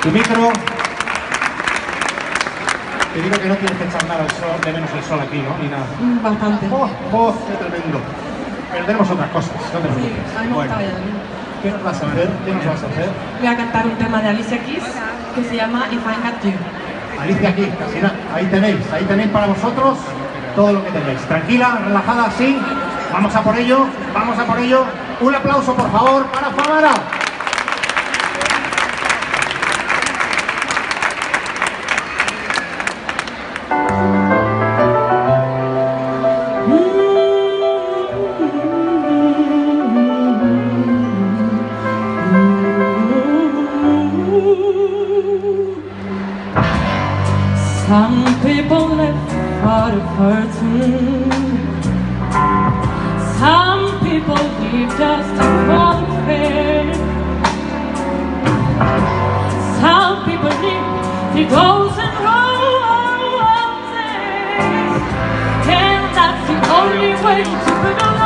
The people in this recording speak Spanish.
Tu micro. Te digo que no tienes que echar nada al sol, de menos el sol aquí, ¿no? Ni nada. Bastante. ¡Oh, qué tremendo! Pero tenemos otras cosas, no te preocupes. Sí, a mí me gusta bailar. ¿Qué nos vas a hacer? ¿Qué nos vas a hacer? Voy a cantar un tema de Alicia Keys que se llama If I Got You. Alicia aquí, casi nada. Ahí tenéis para vosotros todo lo que tenéis. Tranquila, relajada, sí. Vamos a por ello, vamos a por ello. Un aplauso, por favor, para Famara. Some people live for the fortune. Some people live just for the fame. Some people live the ghosts and roses. And that's the only way to put on